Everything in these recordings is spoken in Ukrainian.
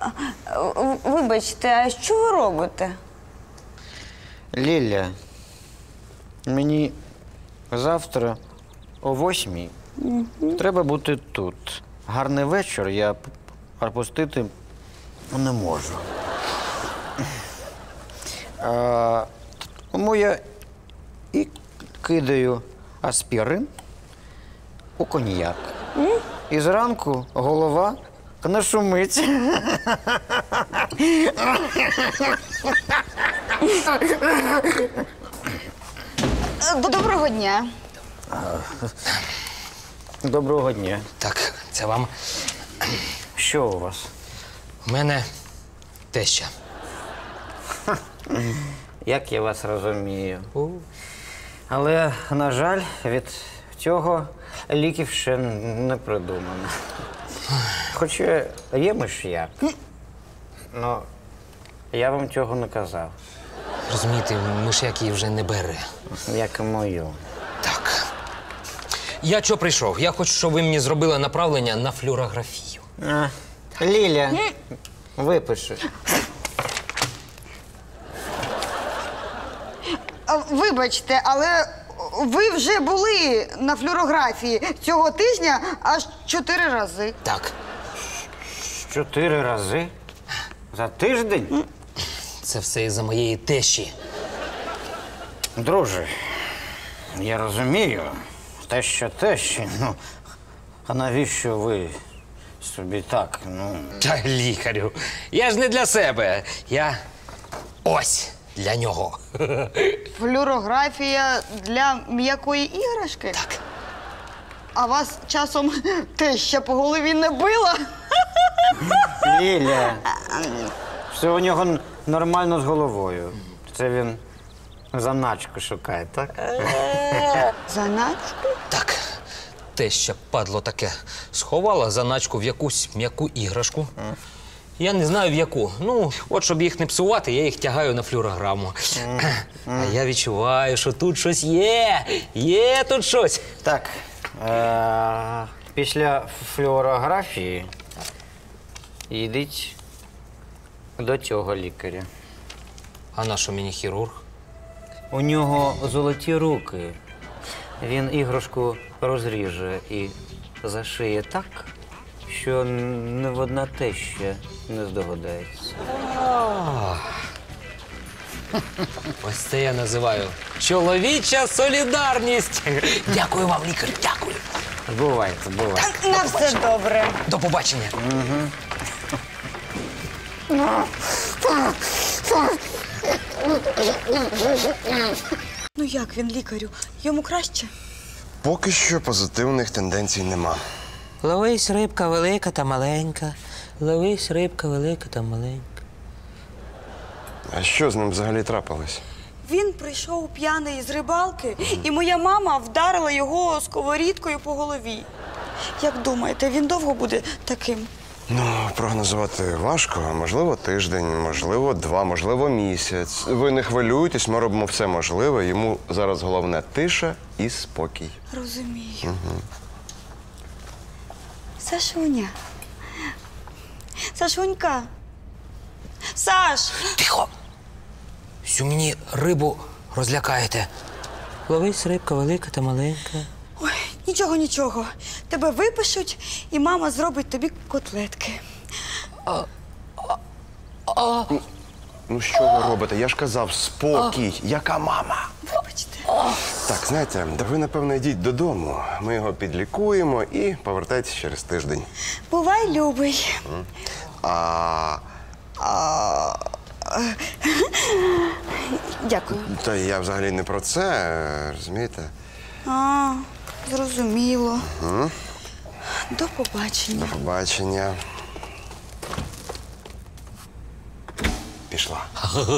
Вибачте, а що ви робите? Ліля, мені завтра о 8:00 треба бути тут. Гарний вечір я пропустити не можу. Тому я і кидаю аспірин у коньяк. І зранку голова не шумить. Доброго дня. Доброго дня. Так, це вам. Що у вас? У мене теща. Як я вас розумію. Але, на жаль, від цього ліків ще не придумано. Хоча є миш'як. Ну, я вам цього не казав. Розумієте, миш'як її вже не бере. Як і мою. Так. Я чого прийшов? Я хочу, щоб ви мені зробили направлення на флюорографію. Ліля, випиши. Вибачте, але ви вже були на флюорографії цього тижня аж 4 рази. Так. 4 рази? За тиждень? Це все із-за моєї тещі. Друже, я розумію, тещі, ну, а навіщо ви собі так, ну… Та лікарю, я ж не для себе. Я ось для нього. Флюорографія для м'якої іграшки? Так. А вас часом теща по голові не била? Ліля, все у нього нормально з головою. Це він заначку шукає, так? Заначку? Так. Теща, падло таке, сховала заначку в якусь м'яку іграшку. Я не знаю в яку. Ну, от щоб їх не псувати, я їх тягаю на флюорограму. А я відчуваю, що тут щось є. Є тут щось. Так, після флюорографії йдіть до цього лікаря. А на що мені хірург? У нього золоті руки. Він іграшку розріже і зашиє так, що ні одна теща не здогадається. Ось це я називаю чоловіча солідарність. Дякую вам, лікар, дякую. Бувайте, бувайте. На все добре. До побачення. Ну як він, лікарю? Йому краще? Поки що позитивних тенденцій нема. Ловись, рибка велика та маленька. Ловись, рибка велика та маленька. А що з ним взагалі трапилось? Він прийшов п'яний з рибалки, і моя мама вдарила його сковорідкою по голові. Як думаєте, він довго буде таким? Ну, прогнозувати важко. Можливо, тиждень, можливо, 2, можливо, місяць. Ви не хвилюйтесь, ми робимо все можливе. Йому зараз головне тиша і спокій. Розумію. Сашуня. Сашунька. Саш! Тихо! Всю мені рибу розлякаєте. Ловись, рибка велика та маленька. Ой, нічого. Тебе випишуть, і мама зробить тобі котлетки. Ну, що ви робите? Я ж казав, спокій. Яка мама? Вибачте. Так, знаєте, ви, напевно, йдіть додому. Ми його підлікуємо і повертайтесь через тиждень. Бувай, любий. Дякую. Та я взагалі не про це, розумієте? Зрозуміло. До побачення. До побачення. Пішла.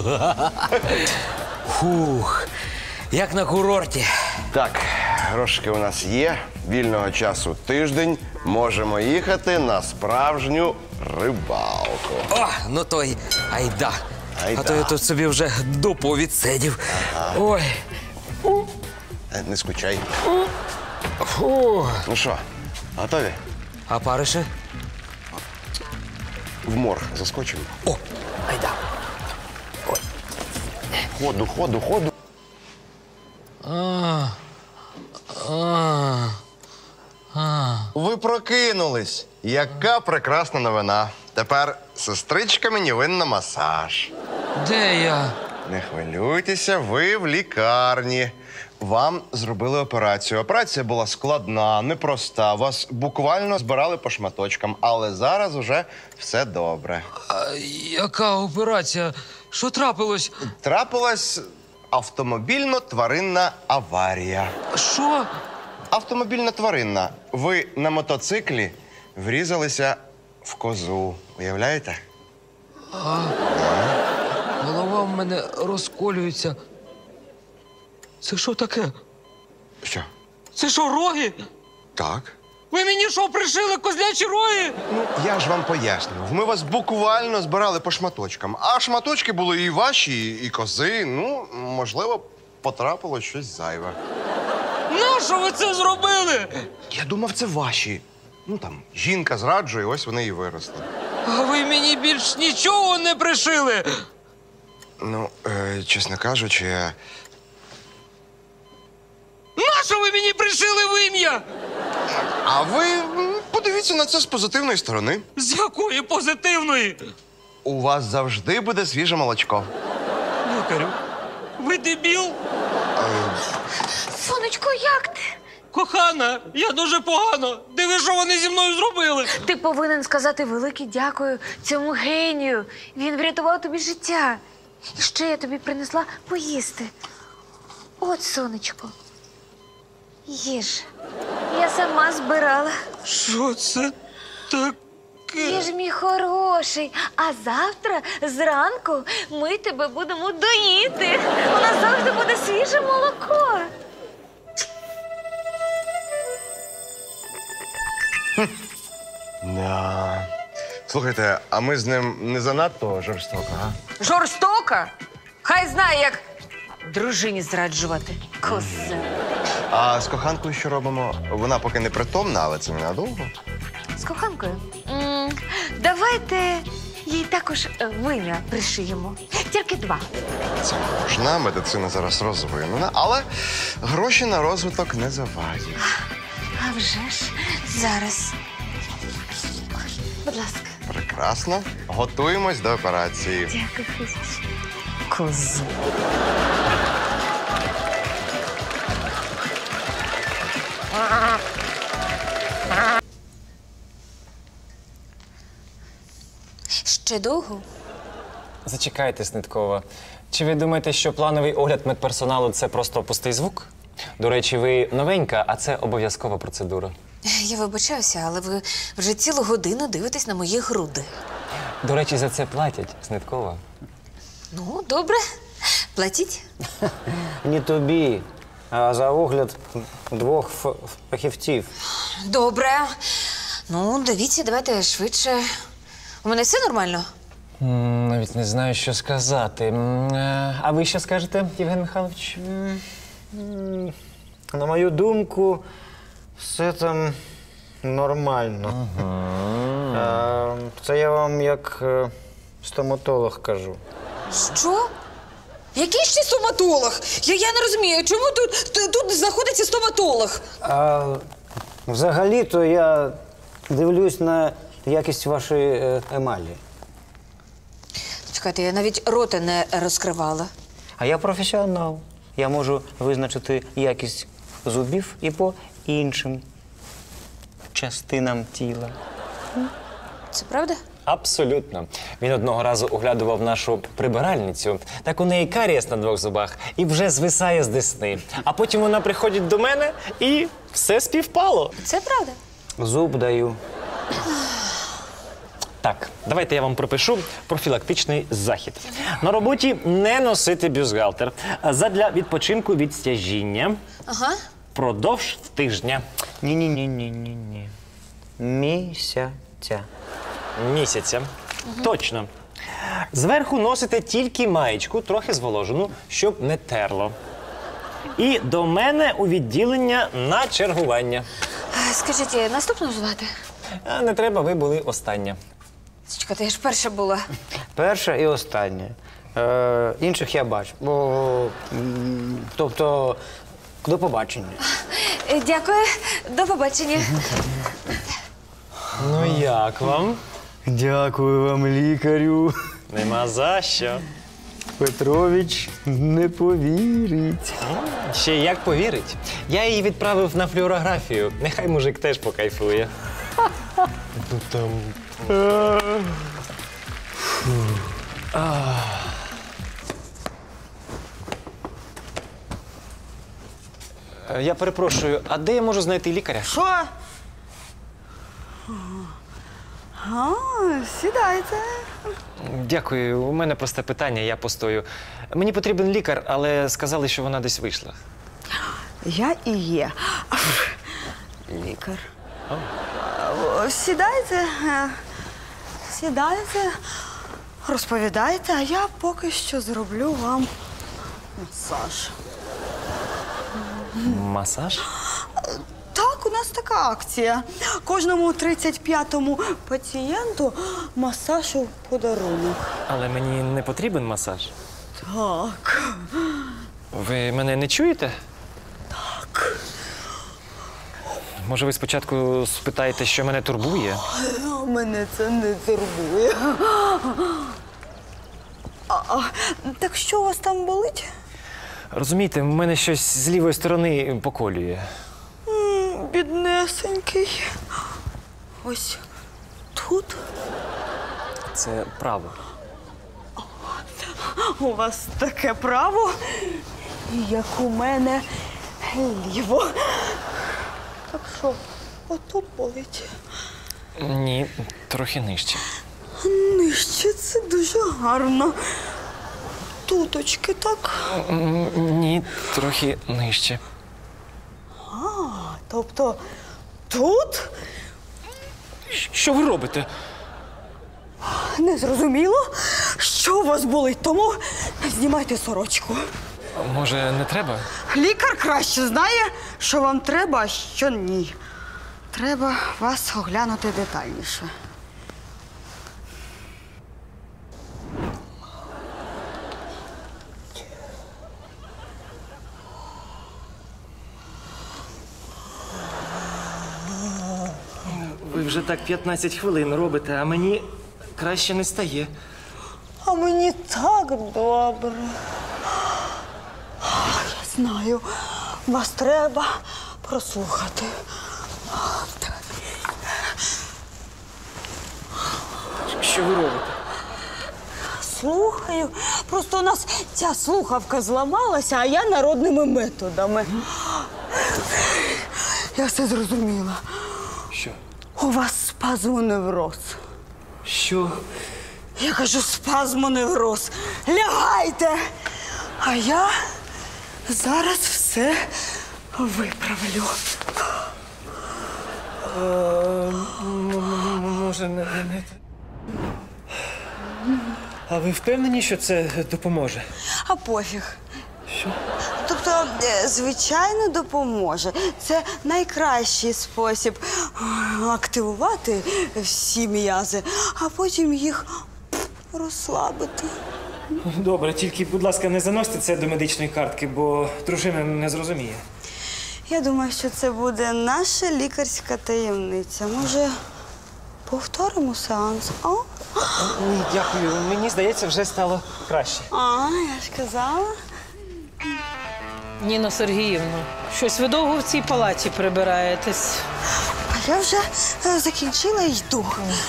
Фух, як на курорті. Так, грошики у нас є, вільного часу тиждень, можемо їхати на справжню рибалку. О, ну той айда. Айда. А то я тут собі вже дупу відсидів. Ой. Не скучай. Фу. Ну що, готові? А париші? в морг заскочимо. О, айда. Ходу. Ви прокинулись. Яка прекрасна новина. Тепер сестричка мені винна масаж. Де я? Не хвилюйтеся, ви в лікарні. Вам зробили операцію. Операція була складна, непроста. Вас буквально збирали по шматочкам, але зараз уже все добре. Яка операція? Що трапилось? Трапилась автомобільно-тваринна аварія. Що? Автомобільно-тваринна. Ви на мотоциклі врізалися в козу. Уявляєте? Голова в мене розколюється. Це що таке? Що? Це що, роги? Так. Ви мені що, пришили козлячі роги? Ну, я ж вам пояснював. Ми вас буквально збирали по шматочкам. А шматочки були і ваші, і кози. Ну, можливо, потрапило щось зайве. Нащо ви це зробили? Я думав, це ваші. Ну, там, жінка зраджує, ось вони і виросли. А ви мені більш нічого не пришили. Ну, чесно кажучи, Нащо ви мені пришили в ім'я? а ви подивіться на це з позитивної сторони. З якої позитивної? У вас завжди буде свіже молочко. Лікарю, ви дебіл? Сонечко, як ти? Кохана, я дуже погано. Диви, що вони зі мною зробили. Ти повинен сказати велике дякую цьому генію. Він врятував тобі життя. І ще я тобі принесла поїсти. От, сонечко. Їж. Я сама збирала. Що це таке? Їж, мій хороший. А завтра зранку ми тебе будемо доїти. У нас завжди буде свіже молоко. Да. Слухайте, а ми з ним не занадто жорстоко, а? Жорстока? Хай знає, як дружині зраджувати. Коза. А з коханкою що робимо? Вона поки не притомна, але це ненадовго. З коханкою? Давайте їй також вим'я пришиємо. Тільки 2. Це можна, медицина зараз розвинена, але гроші на розвиток не завадять. А вже ж зараз. Будь ласка. Прекрасно. Готуємось до операції. Дякую, Христос. Козу. Ще довго? Зачекайте, Сниткова. Чи ви думаєте, що плановий огляд медперсоналу – це просто пустий звук? До речі, ви новенька, а це обов'язкова процедура. Я вибачаюся, але ви вже цілу годину дивитесь на мої груди. До речі, за це платять, Сниткова. Ну, добре. Платіть. Не тобі, а за огляд 2 фахівців. Добре. Ну, дивіться, давайте швидше. У мене все нормально? Навіть не знаю, що сказати. А ви що скажете, Євген Михайлович? На мою думку, все там нормально. Це я вам як стоматолог кажу. Що? Який ще стоматолог? Я не розумію, чому тут знаходиться стоматолог? Взагалі-то я дивлюсь на якість вашої емалі. Чекайте, я навіть рота не розкривала. А я професіонал. Я можу визначити якість зубів і по іншим частинам тіла. Це правда? Абсолютно. Він одного разу оглядував нашу прибиральницю. Так у неї карієс на 2 зубах і вже звисає з десни. А потім вона приходить до мене і все співпало. Це правда. Зуб даю. Так, давайте я вам пропишу профілактичний захід. На роботі не носити бюстгальтер. Задля відпочинку від стяжіння. Ага. Продовж тижня. Ні. Місяця. Місяця. Точно. Зверху носите тільки маєчку, трохи зволожену, щоб не терло. І до мене у відділення на чергування. Скажіть, наступну звати? А не треба, ви були остання. Чекайте, я ж перша була. Перша і остання. Інших я бачу. Тобто, до побачення. Дякую, до побачення. Ну як вам? Дякую вам, лікарю. Нема за що. Петрович не повірить. Ще як повірить. Я її відправив на флюорографію. Нехай мужик теж покайфує. Я перепрошую, а де я можу знайти лікаря? Що? Сідайте. Дякую, у мене просте питання, я постою. Мені потрібен лікар, але сказали, що вона десь вийшла. Я і є. Лікар. Сідайте. Сідайте, розповідайте, а я поки що зроблю вам масаж. Масаж? Так, у нас така акція. Кожному 35-му пацієнту масаж у подарунок. Але мені не потрібен масаж. Так. Ви мене не чуєте? Так. Може, ви спочатку спитаєте, що мене турбує? Мене це не турбує. Так що у вас там болить? Розумієте, в мене щось з лівої сторони поколює. Біднесенький. Ось тут. Це право. У вас таке право, як у мене ліво. Так що, отут болить. Ні, трохи нижче. Нижче це дуже гарно. Туточки, так? Ні, трохи нижче. Тобто тут? Що ви робите? Не зрозуміло, що у вас болить, тому знімайте сорочку. Може, не треба? Лікар краще знає, що вам треба, а що ні. Треба вас оглянути детальніше. Ви вже так 15 хвилин робите, а мені краще не стає. А мені так добре. Я знаю, вас треба прослухати. Що ви робите? Слухаю. Просто у нас ця слухавка зламалася, а я народними методами. Я все зрозуміла. Що? У вас спазмоневроз. Що? Я кажу, спазмоневроз. Лягайте! А я зараз все виправлю. Може, не. А ви впевнені, що це допоможе? А пофіг. Що? Тобто, звичайно, допоможе. Це найкращий спосіб активувати всі м'язи, а потім їх розслабити. Добре, тільки, будь ласка, не заносьте це до медичної картки, бо дружина не зрозуміє. Я думаю, що це буде наша лікарська таємниця. Може, повторимо сеанс? А? Ні, дякую. Мені здається, вже стало краще. Я ж казала. Ніно Сергіївно, щось ви довго в цій палаті прибираєтесь. А я вже закінчила і йду.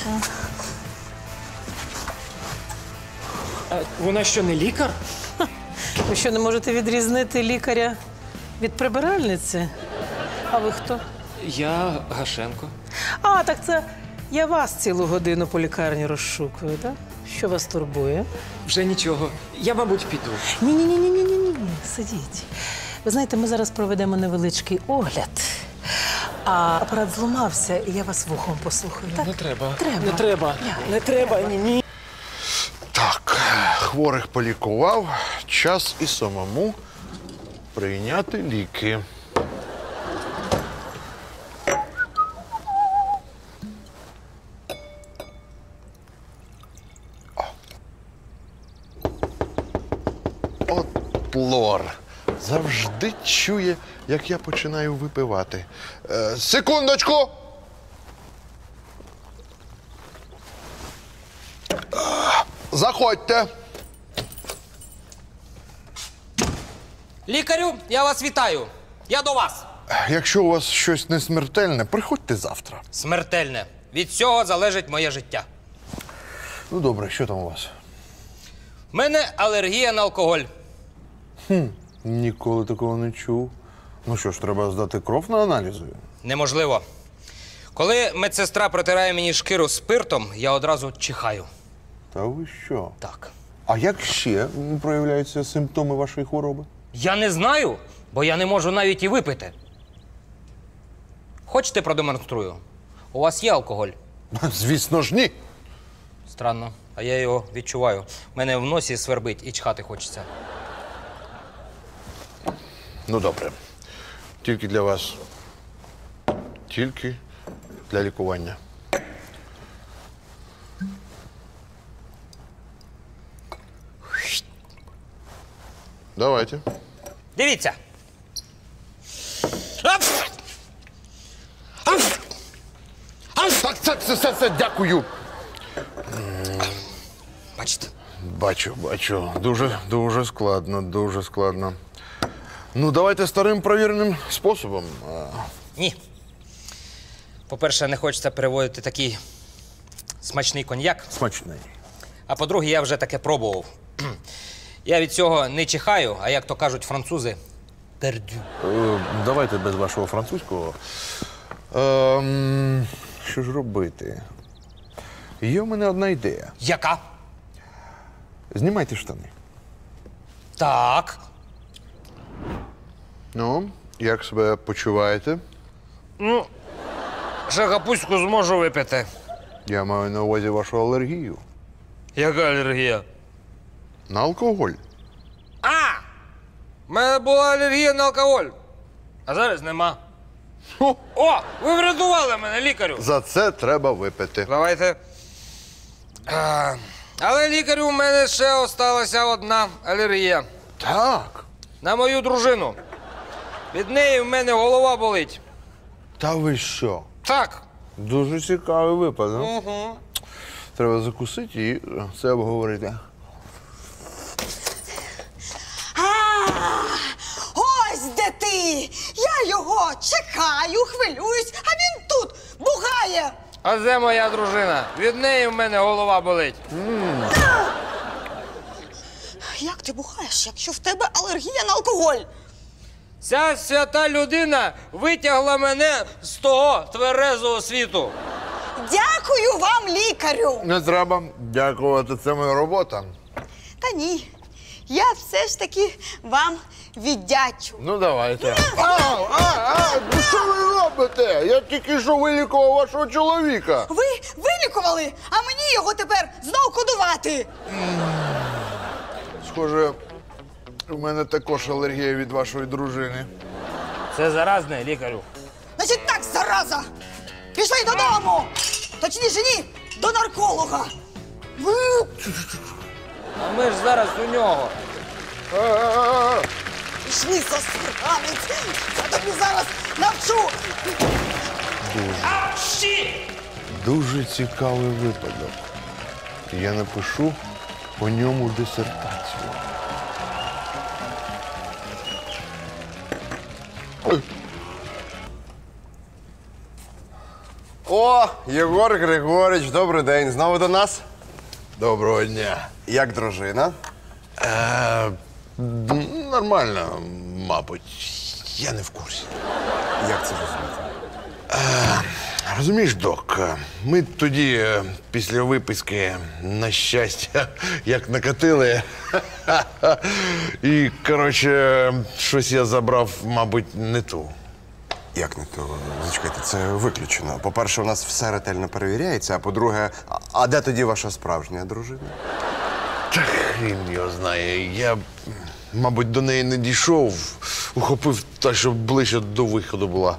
А вона що, не лікар? Ви що, не можете відрізнити лікаря від прибиральниці? А ви хто? Я Гашенко. А, так це я вас цілу годину по лікарні розшукую, так? Що вас турбує? Вже нічого. Я, мабуть, піду. Ні, сидіть. Ви знаєте, ми зараз проведемо невеличкий огляд. А апарат зламався, і я вас вухом послухаю. Так? Не треба. Треба. Не треба. Не треба. Ні. Так, хворих полікував, час і самому прийняти ліки. фольклор. Завжди чує, як я починаю випивати. Секундочку! Заходьте. Лікарю, я вас вітаю. Я до вас. Якщо у вас щось не смертельне, приходьте завтра. Смертельне. Від цього залежить моє життя. Ну добре, що там у вас? В мене алергія на алкоголь. Ніколи такого не чув. Ну що ж, треба здати кров на аналізи. Неможливо. Коли медсестра протирає мені шкіру спиртом, я одразу чихаю. Та ви що? Так. А як ще проявляються симптоми вашої хвороби? Я не знаю, бо я не можу навіть і випити. Хочете продемонструю? У вас є алкоголь? Звісно ж, ні. Странно, а я його відчуваю. Мене в носі свербить і чхати хочеться. Ну добре. Тільки для вас. Тільки для лікування. Давайте. Дивіться. Так, це, дякую. Бачите? Бачу. Дуже складно. Ну, давайте старим провіреним способом. Ні. По-перше, не хочеться переводити такий смачний коньяк. Смачний. А по-друге, я вже таке пробував. Я від цього не чихаю, а як то кажуть французи, пердю. Давайте без вашого французького. Що ж робити? Є в мене одна ідея. Яка? Знімайте штани. Так. Ну, як себе почуваєте? Ну, ще капустку зможу випити. Я маю на увазі вашу алергію. Яка алергія? На алкоголь. У мене була алергія на алкоголь. А зараз нема. Хо. О, ви врятували мене, лікарю. За це треба випити. Давайте. Але лікарю, у мене ще осталася одна алергія. Так. На мою дружину. Від неї в мене голова болить. Та ви що? Так. Дуже цікавий випадок. Угу. Треба закусити і це обговорити. Ось де ти! Я його чекаю, хвилююсь, а він тут бухає. А де моя дружина? Від неї в мене голова болить. Як ти бухаєш, якщо в тебе алергія на алкоголь? Ця свята людина витягла мене з того тверезого світу. Дякую вам, лікарю. Не треба дякувати, це моя робота. Та ні, я все ж таки вам віддячу. Ну, давайте. Ну що ви робите? Я тільки що вилікував вашого чоловіка. Ви вилікували, а мені його тепер знов кодувати. Схоже, у мене також алергія від вашої дружини. Це заразне, лікарю. Значить так, зараза! Пішли додому! Точніше, ні, до нарколога. А ми ж зараз у нього. Пішли, засранець! Я тобі зараз навчу! Дуже цікавий випадок. Я напишу по ньому дисертацію. О, Єгор Григорич, добрий день. Знову до нас? Доброго дня. Як дружина? Нормально, мабуть. Я не в курсі. Як це розуміти? Розумієш, док, ми тоді, після виписки, на щастя, як накатили. І, коротше, щось я забрав, мабуть, не ту. Як не то? Зачекайте, це виключено. По-перше, у нас все ретельно перевіряється, а по-друге, а де тоді ваша справжня дружина? Та хрін його знає. Я, мабуть, до неї не дійшов, ухопив так, щоб ближче до виходу була.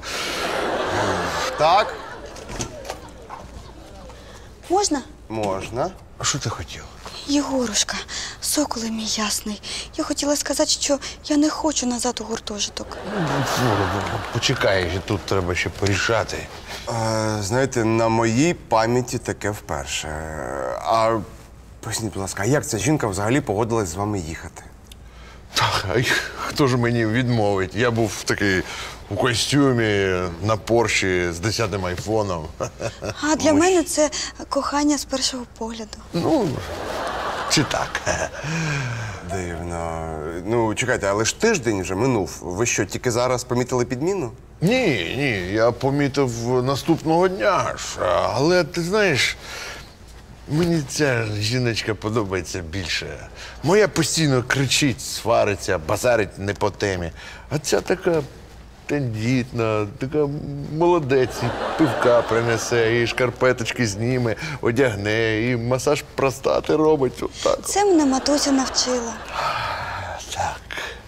Так? Можна? Можна. А що ти хотів? Єгорушка, соколе мій ясний. Я хотіла сказати, що я не хочу назад у гуртожиток. Почекай, тут треба ще порішати. Знаєте, на моїй пам'яті таке вперше. А поясніть, будь ласка, а як ця жінка взагалі погодилась з вами їхати? Так, а хто ж мені відмовить? Я був такий у костюмі, на Порші з 10-м айфоном. А для мене це кохання з першого погляду. Ну, чи так? Дивно. Ну, чекайте, але ж тиждень вже минув. Ви що, тільки зараз помітили підміну? Ні, я помітив наступного дня ж. Але ти знаєш, мені ця жіночка подобається більше. Моя постійно кричить, свариться, базарить не по темі. А ця така тендітна, така молодець, і пивка принесе, і шкарпеточки зніме, одягне, і масаж простати робить. Отак. Це мене матуся навчила. Так.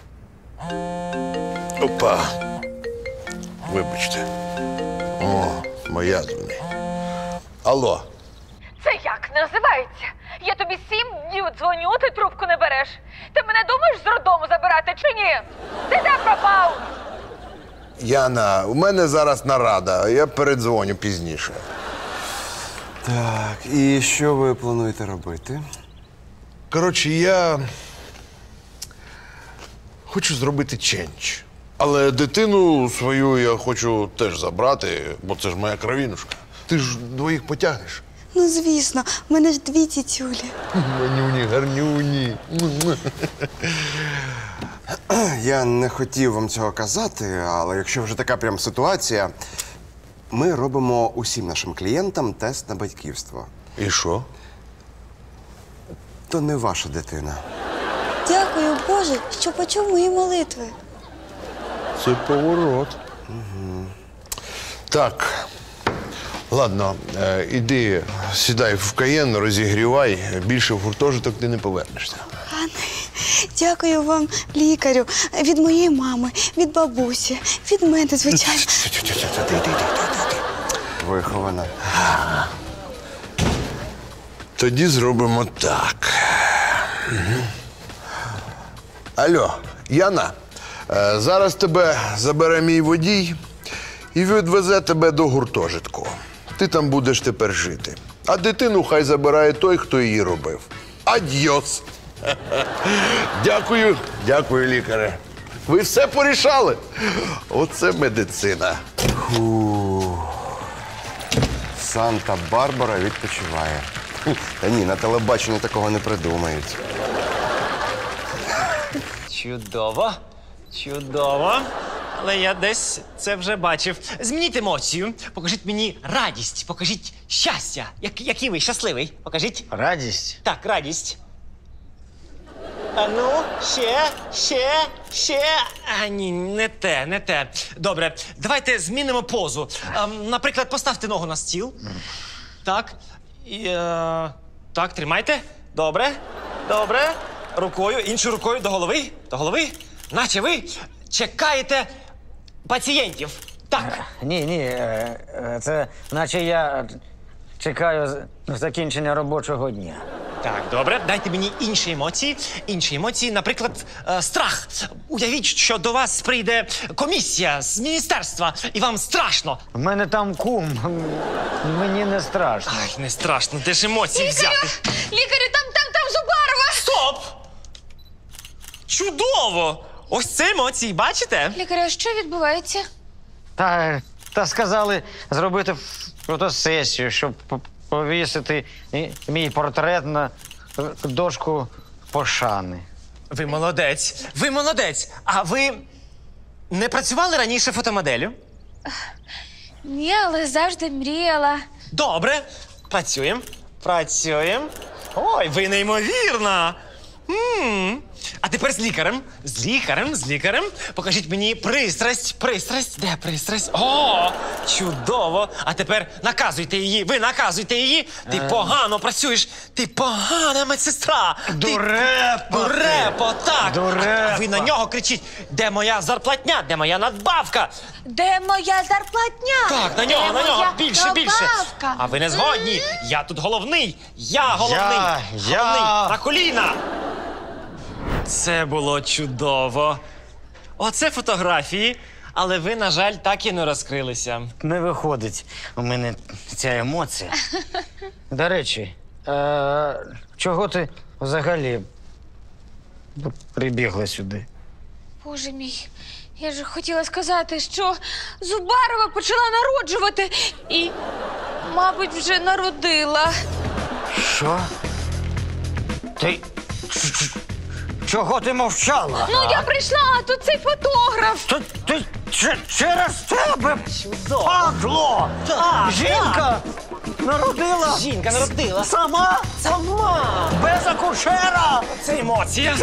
Опа. Вибачте. О, моя дзвони. Алло. Це як називається? Я тобі 7 днів дзвоню, ти трубку не береш. Ти мене думаєш з роддому забирати чи ні? Ти де пропав? Яна, у мене зараз нарада, я передзвоню пізніше. Так, і що ви плануєте робити? Коротше, я хочу зробити чендж. Але дитину свою я хочу теж забрати, бо це ж моя кровінушка. Ти ж двоїх потягнеш. Ну, звісно, в мене ж 2 тітюлі. Манюні, гарнюні. Я не хотів вам цього казати, але якщо вже така прям ситуація, ми робимо усім нашим клієнтам тест на батьківство. І що? То не ваша дитина. Дякую, Боже, що почув мої молитви. Це поворот. Так. Ладно, іди, сідай в Каєн, розігрівай. Більше в гуртожиток ти не повернешся. Пане, дякую вам, лікарю, від моєї мами, від бабусі, від мене, звичайно. Вихована. Тоді зробимо так. Алло, Яна, зараз тебе забере мій водій і відвезе тебе до гуртожитку. Ти там будеш тепер жити. А дитину хай забирає той, хто її робив. Адьос! Дякую, лікаре. Ви все порішали. Оце медицина. Санта-Барбара відпочиває. Та ні, на телебаченні такого не придумають. Чудово, чудово. Але я десь це вже бачив. Змініть емоцію, покажіть мені радість, покажіть щастя. Який ви щасливий? Покажіть. Радість? Так, радість. А ну, ще. А ні, не те. Добре, давайте змінимо позу. Наприклад, поставте ногу на стіл. Так. І, так, тримайте. Добре. Рукою, іншою рукою до голови. До голови. Наче ви чекаєте пацієнтів. Так. Ні, це наче я чекаю закінчення робочого дня. Так, добре. Дайте мені інші емоції. Наприклад, страх. Уявіть, що до вас прийде комісія з міністерства, і вам страшно. У мене там кум. Мені не страшно. Ай, не страшно. Де ж емоції взяти? Лікарю, там Зубарова! Стоп! Чудово! Ось це емоції, бачите? Лікарю, а що відбувається? Та сказали зробити фотосесію, щоб повісити мій портрет на дошку пошани. Ви молодець. А ви не працювали раніше фотомоделлю? Ні, але завжди мріяла. Добре. Працюємо. Ой, ви неймовірна. А тепер з лікарем. З лікарем. Покажіть мені пристрасть. Де пристрасть? О, чудово. А тепер наказуйте її. Ви наказуйте її. Ти погано працюєш. Ти погана медсестра. Дурепо, так. А ви на нього кричіть. Де моя зарплатня? Де моя надбавка? Де моя зарплатня? Так, на нього, більше. А ви не згодні? Я тут головний. Я головний. Головний. На коліна. Це було чудово. Оце фотографії, але ви, на жаль, так і не розкрилися. Не виходить у мене ця емоція. До речі, чого ти взагалі прибігла сюди? Боже мій, я ж хотіла сказати, що Зубарова почала народжувати і, мабуть, вже народила. Що? Ти... Чого ти мовчала? Ну, я прийшла, а тут цей фотограф. Ти через тебе, падло! Жінка народила? Жінка народила. Сама? Сама. Без акушера? Це емоція.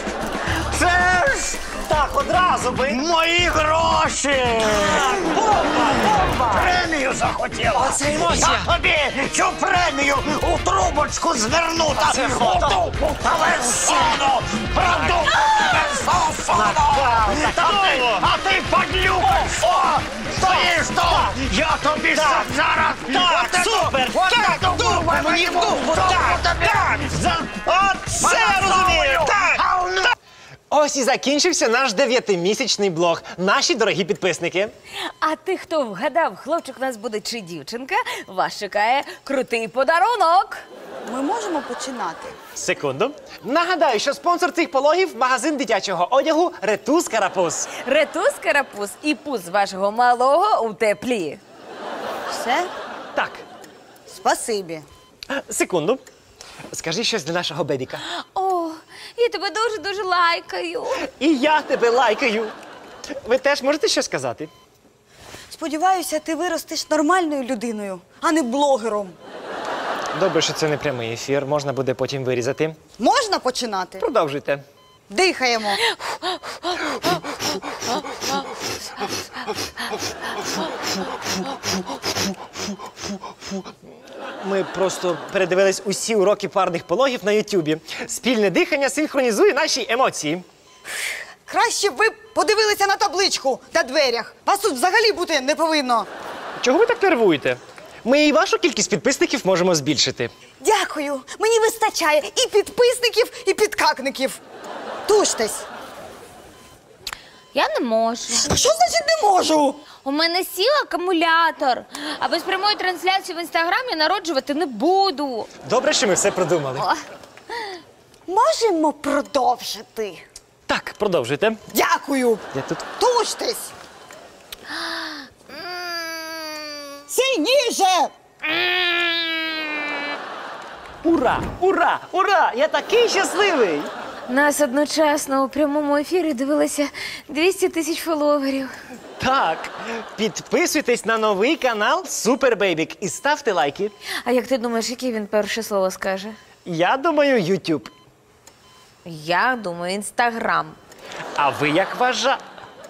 Це ж Так, одразу би. мої гроші! Бомба. Премію захотіла! Оце емоція. Я тобі цю премію у трубочку звернута! Це фото. У трубку та версону! Продукт версону! А ти падлюка! О! Стоїш тут! Я тобі зараз! Так, супер! Так, дурба мені в дурбу! Так! Оце я розумію! Так! Ось і закінчився наш 9-місячний блог. Наші дорогі підписники. А ти, хто вгадав, хлопчик у нас буде чи дівчинка, вас чекає крутий подарунок. Ми можемо починати. Секунду. Нагадаю, що спонсор цих пологів – магазин дитячого одягу «Ретус Карапуз». Ретус Карапуз і пуз вашого малого у теплі. Все? Так, Спасибі. секунду. Скажи щось для нашого бебіка. О, я тебе дуже-дуже лайкаю. І я тебе лайкаю. Ви теж можете щось сказати? Сподіваюся, ти виростеш нормальною людиною, а не блогером. Добре, що це не прямий ефір, можна буде потім вирізати. Можна починати? Продовжуйте. Дихаємо. Ми просто передивились усі уроки парних пологів на Ютубі. Спільне дихання синхронізує наші емоції. Краще б ви подивилися на табличку на дверях. Вас тут взагалі бути не повинно. Чого ви так нервуєте? Ми і вашу кількість підписників можемо збільшити. Дякую. Мені вистачає і підписників, і підкакників. Туштесь. Я не можу. А що значить не можу? У мене сів акумулятор, а без прямої трансляції в інстаграмі народжувати не буду. Добре, що ми все продумали. О, Можемо продовжити. Так, продовжуйте. Дякую. Я тут. Туштесь. Сильніше. Ура! Ура! Ура! Я такий щасливий! нас одночасно у прямому ефірі дивилося 200 тисяч фоловерів. Так, підписуйтесь на новий канал Супер Бейбік і ставте лайки. А як ти думаєш, яке він перше слово скаже? Я думаю, YouTube. Я думаю, інстаграм. А ви як вважаєте?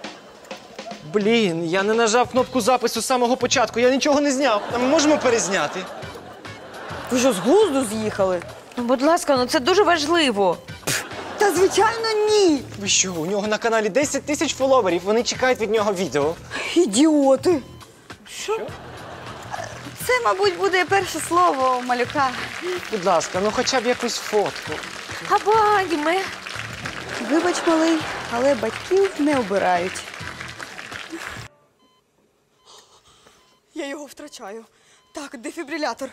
Блін, я не нажав кнопку запису з самого початку, я нічого не зняв. А ми можемо перезняти? Ви що, з глузду з'їхали? Ну, будь ласка, ну це дуже важливо. Та звичайно ні. Ви що, у нього на каналі 10 тисяч фоловерів, вони чекають від нього відео. Ідіоти. Що? Це, мабуть, буде перше слово малюка. Будь ласка, ну хоча б якусь фотку. Або аніме. Вибач, малий, але батьків не обирають. Я його втрачаю. Так, дефібрилятор.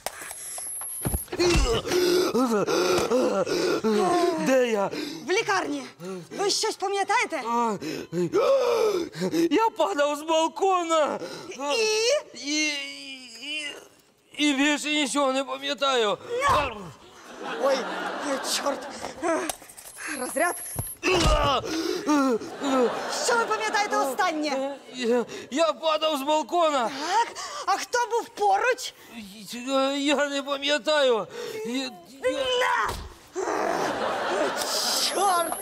Де я? В лікарні. Ви щось пам'ятаєте? Я падав з балкона. І більше нічого не пам'ятаю. Ой, чорт. Розряд. Що ви пам'ятаєте останнє? Я падав з балкона. Так, а хто був поруч? Я не пам'ятаю. Чорт!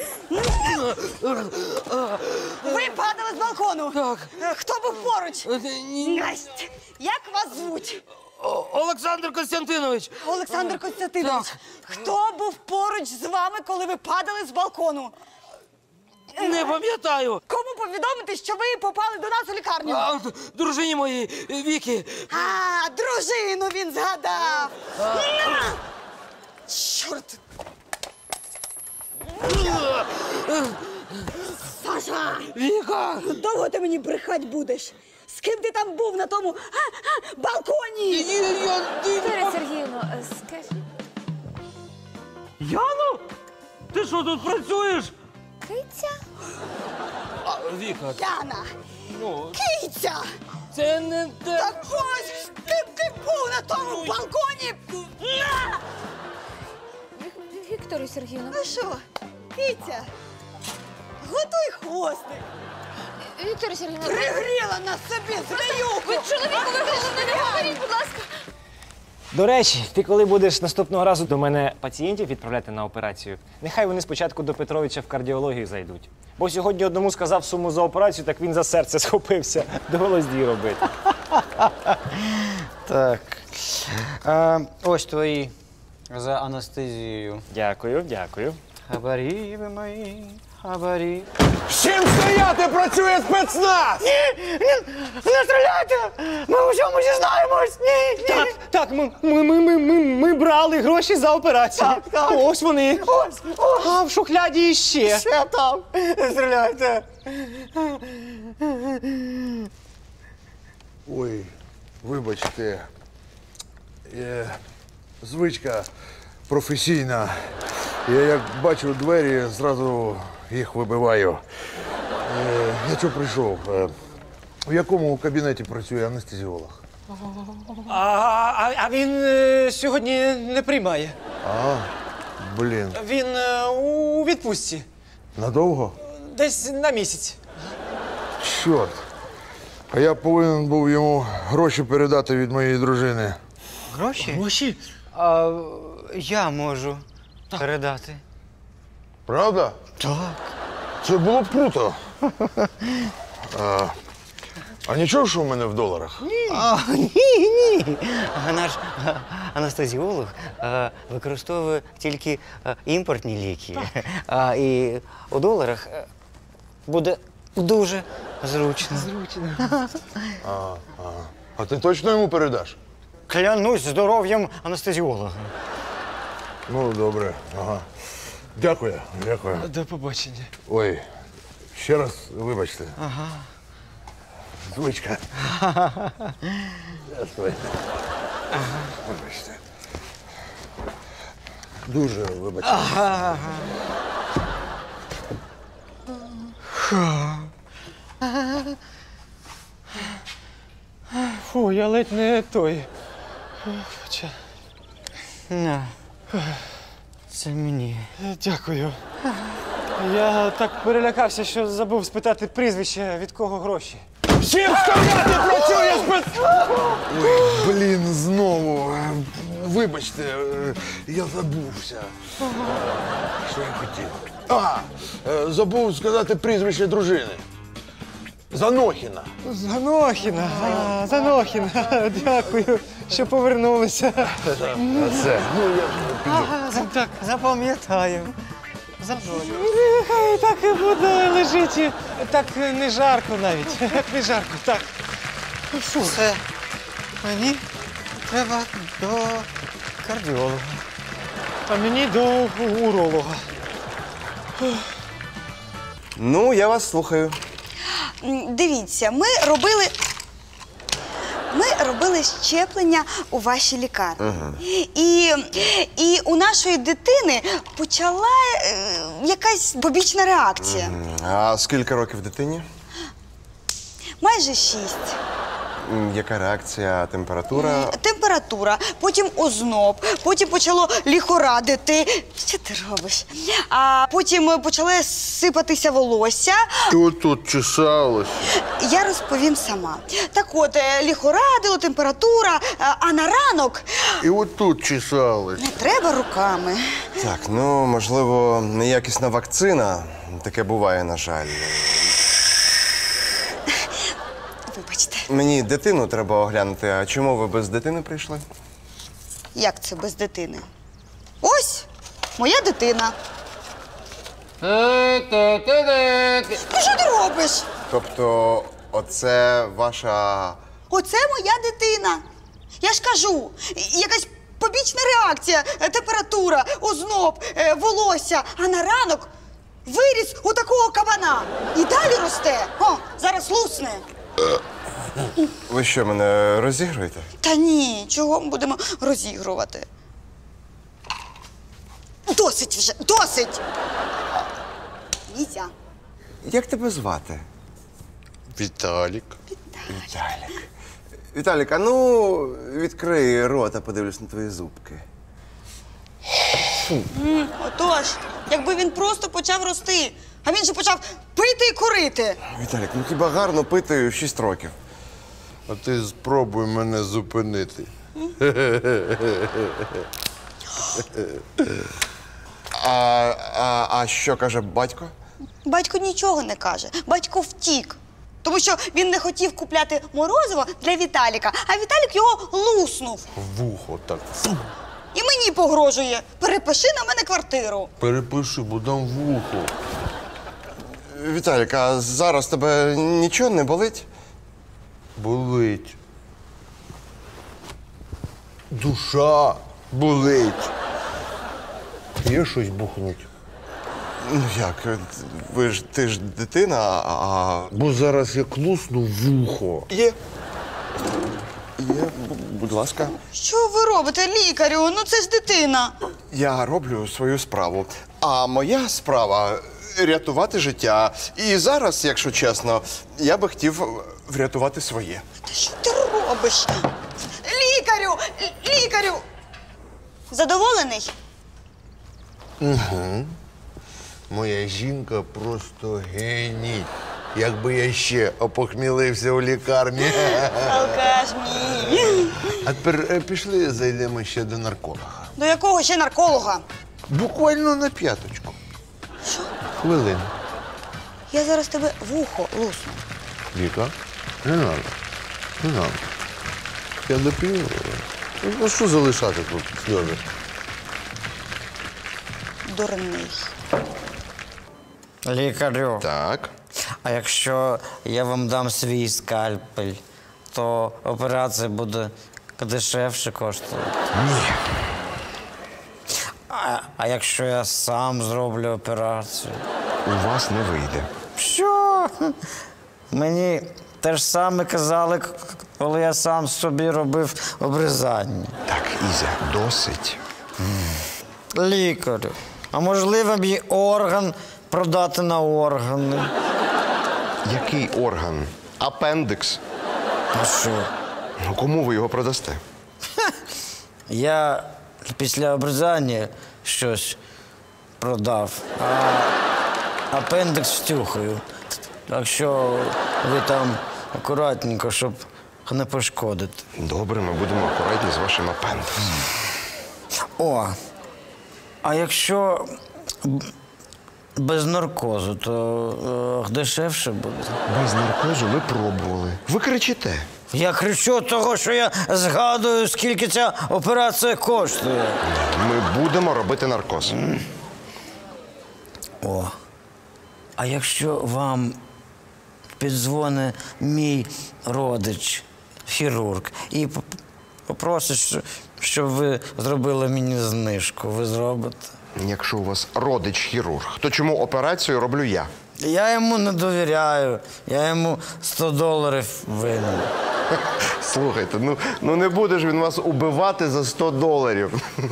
Ви падали з балкону. Так. Хто був поруч? Ні. Настя, як вас звуть? Олександр Костянтинович. Олександр Костянтинович. Так. Хто був поруч з вами, коли ви падали з балкону? Не пам'ятаю. Кому повідомити, що ви попали до нас у лікарню? Дружині моїй, Віки. А, дружину він згадав. На! Чорт! Саша! Віка! Довго ти мені брехать будеш? З ким ти там був на тому балконі? Вікторія Сергіївна, скажіть. Яно? Ти що тут працюєш? Киця? Віка. Яна! Ну, Киця! це не те. Так ось ти був на тому балконі! На! Вікторія Сергіївна. Ну що, Киця? Готуй хвостик! Вікторія Сергіївна. Пригріла на собі зміюку! Ви чоловіку виходите, не говоріть, будь ласка. До речі, ти коли будеш наступного разу до мене пацієнтів відправляти на операцію, нехай вони спочатку до Петровича в кардіологію зайдуть. Бо сьогодні одному сказав суму за операцію, так він за серце схопився. Довелось дві робити. Так. Ось твої за анестезією. Дякую, дякую. Хабарі ви мої, хабарі. Всім стояти, працює спецназ! Не стріляйте! Ми у чому зізнаємось! Ні! Так, ми брали гроші за операцію. Так. Ось вони. Ось! А в шухляді іще. Ще там! Не стріляйте! Ой, вибачте. Звичка професійна. Я як бачу двері, зразу їх вибиваю. Я чого прийшов? В якому кабінеті працює анестезіолог? А він сьогодні не приймає. Блін, Він у відпустці. надовго? Десь на місяць. Чорт. А я повинен був йому гроші передати від моєї дружини. Гроші? Гроші? Я можу передати. Правда? Так. Це було б круто. А нічого, що в мене в доларах? Ні. Наш анестезіолог використовує тільки імпортні ліки. І у доларах буде дуже зручно. А ти точно йому передаш? Клянусь здоров'ям анестезіолога. Ну, добре. Ага. Дякую. До побачення. Ой, ще раз вибачте. Ага. Звичка. Вибачте. Дуже вибачте. Фу, я ледь не той. На. Це мені. Дякую. Я так перелякався, що забув спитати прізвище, від кого гроші. Всім стояти, працює Ой, блін, знову. Вибачте, я забувся. Що я хотів? Забув сказати прізвище дружини. Занохіна. Занохіна. Дякую, що повернулися. Це. Ну, я піду. Так. Запам'ятаю. Хай так і буде, лежить. Так не жарко навіть. Не жарко, так. Все. Мені треба до кардіолога. А мені до уролога. Ну, я вас слухаю. Дивіться, ми робили щеплення у вашій лікарні. І у нашої дитини почала якась побічна реакція. А скільки років дитині? Майже 6. Яка реакція, температура? Температура, потім озноб, потім почало ліхорадити. Що ти робиш? А потім почало сипатися волосся. І отут чесалось. Я розповім сама. Так от, ліхорадило, температура, а на ранок І отут чесалось. не треба руками. Так, ну, можливо, неякісна вакцина. Таке буває, на жаль. Вибачте. Мені дитину треба оглянути. А чому ви без дитини прийшли? Як це без дитини? Ось моя дитина. Ну що ти робиш? Тобто, оце ваша... Оце моя дитина. Я ж кажу, якась побічна реакція, температура, озноб, волосся, а на ранок виріс у такого кабана. І далі росте. О, зараз лусне. Ви що, мене розігруєте? Та ні, чого ми будемо розігрувати? Досить вже, досить! Нізя. Як тебе звати? Віталік. Віталік. Віталік, а ну, відкрий рота, подивлюсь на твої зубки. Отож, якби він просто почав рости, а він же почав пити і курити. Віталік, ну хіба гарно пити 6 років? А ти спробуй мене зупинити. А що каже батько? Батько нічого не каже, батько втік. Тому що він не хотів купляти морозиво для Віталіка, а Віталік його луснув. Вухо так. Фу. І мені погрожує. Перепиши на мене квартиру. Перепиши, бо дам вухо. Віталік, а зараз тебе нічого не болить? Болить. Душа болить. Є щось бухнуть? Ну як, ти ж дитина, а... Бо зараз я клусну вухо. Є. Будь ласка. Що ви робите, лікарю? Ну це ж дитина. Я роблю свою справу. А моя справа – рятувати життя. І зараз, якщо чесно, я би хотів врятувати своє. Та що ти робиш? Лікарю! Лікарю! Задоволений? Угу. Моя жінка просто геній. Якби я ще опохмілився у лікарні. Алкаш мій. А тепер пішли, зайдемо ще до нарколога. До якого ще нарколога? Буквально на п'яточку. Що? Хвилину. Я зараз тебе вухо лусну. Віка, не надо. Не надо. Я доп'ю. Ну що залишати тут сльози? Дурний. Лікарю. Так. А якщо я вам дам свій скальпель, то операція буде дешевше коштувати? Ні. А якщо я сам зроблю операцію? У вас не вийде. Що? Мені те ж саме казали, коли я сам собі робив обрізання. Так, Ізя, досить. Лікарю, а можливо мій орган продати на органи? Який орган? Апендикс. А що? Ну, кому ви його продасте? Я після обрізання щось продав, а апендикс втюхаю. Так що ви там акуратненько, щоб не пошкодити. Добре, ми будемо акуратні з вашим апендиксом. О, а якщо без наркозу, то дешевше буде? Без наркозу ми пробували. Ви кричите. Я кричу того, що я згадую, скільки ця операція коштує. Ми будемо робити наркоз. О, а якщо вам піддзвонить мій родич, хірург, і попросить, щоб ви зробили мені знижку, ви зробите? Якщо у вас родич хірург, то чому операцію роблю я? Я йому не довіряю, я йому $100 винен. Слухайте, ну не буде ж він вас убивати за $100.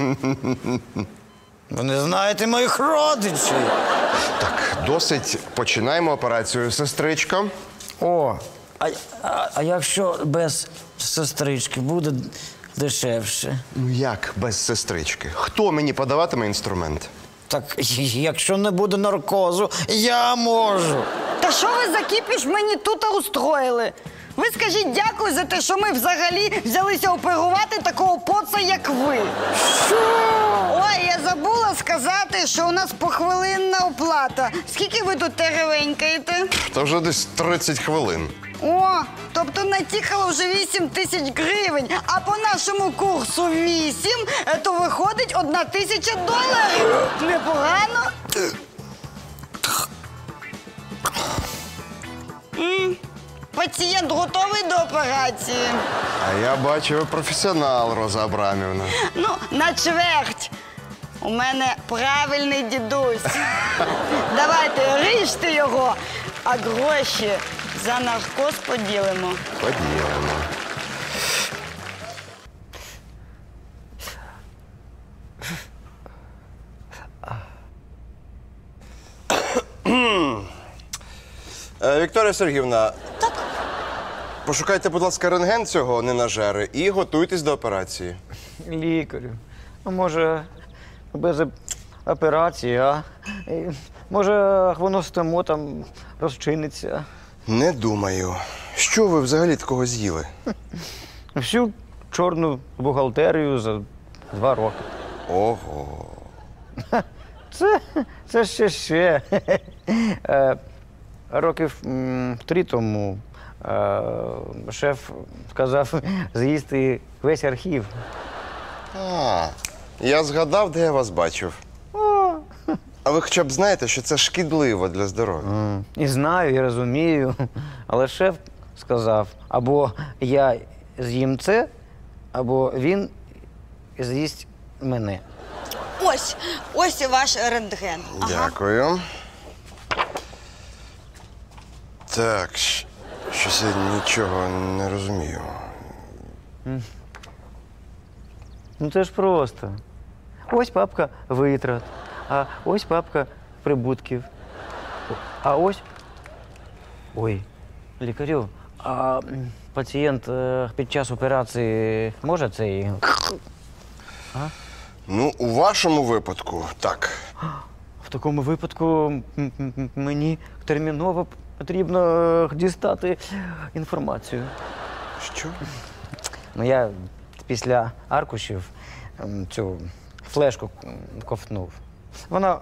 Ви не знаєте моїх родичів. Так, досить. Починаємо операцію, сестричко. О, А якщо без сестрички буде дешевше? Ну як без сестрички? Хто мені подаватиме інструмент? Так якщо не буде наркозу, я можу. Та що ви за кіпіш мені тут устроїли? Ви скажіть дякую за те, що ми взагалі взялися оперувати такого поца, як ви. Що? Ой, я забула сказати, що у нас похвилинна оплата. Скільки ви тут теревенькаєте? Та вже десь 30 хвилин. О, тобто натікало вже 8 тисяч гривень, а по нашому курсу 8, то виходить 1 тисяча доларів. Непогано? Пацієнт готовий до операції? А я бачу, ви професіонал, Роза Абрамівна. Ну, на чверть. У мене правильний дідусь. Давайте, ріжте його, а гроші за наркоз поділимо. Поділимо. Вікторія Сергіївна, так. Пошукайте, будь ласка, рентген цього ненажери і готуйтесь до операції. Лікарю, а може без операції, а? Може, хвоностому там розчиниться. Не думаю. Що ви взагалі такого з'їли? Всю чорну бухгалтерію за 2 роки. Ого. Це ще. Років 3 тому шеф сказав з'їсти весь архів. А, я згадав, де я вас бачив. А ви хоча б знаєте, що це шкідливо для здоров'я? І знаю, і розумію. Але шеф сказав, або я з'їм це, або він з'їсть мене. Ось і ваш рентген. Дякую. Так, щось я нічого не розумію. Ну це ж просто. Ось папка витрат, а ось папка прибутків. А ось. Ой, лікарю, а пацієнт під час операції може цей. Ну, у вашому випадку так. В такому випадку мені терміново потрібно дістати інформацію. Що? Ну, я після аркушів цю флешку ковтнув. Вона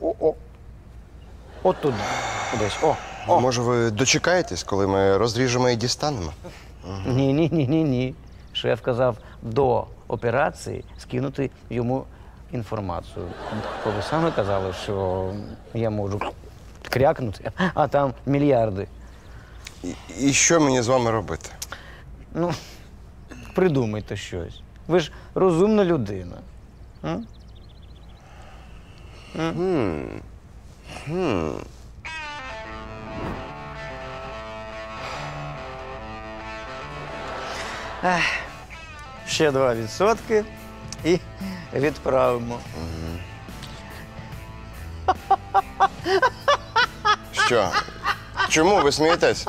отут десь. Може, ви дочекаєтесь, коли ми розріжемо і дістанемо? Ні. Шеф казав до операції скинути йому інформацію. Бо ви самі казали, що я можу крякнути, а там мільярди. І що мені з вами робити? Ну, придумайте щось. Ви ж розумна людина. Ще 2% і відправимо. Що? Чому ви смієтесь?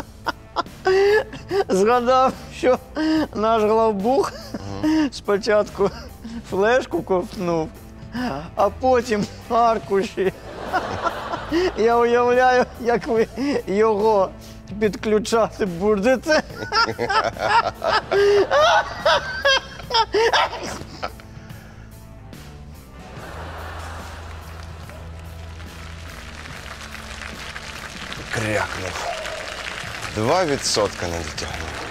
Згадав, що наш главбух спочатку флешку ковтнув, а потім аркуші. Я уявляю, як ви його підключати будете. Крякнув. 2% не дотягнув.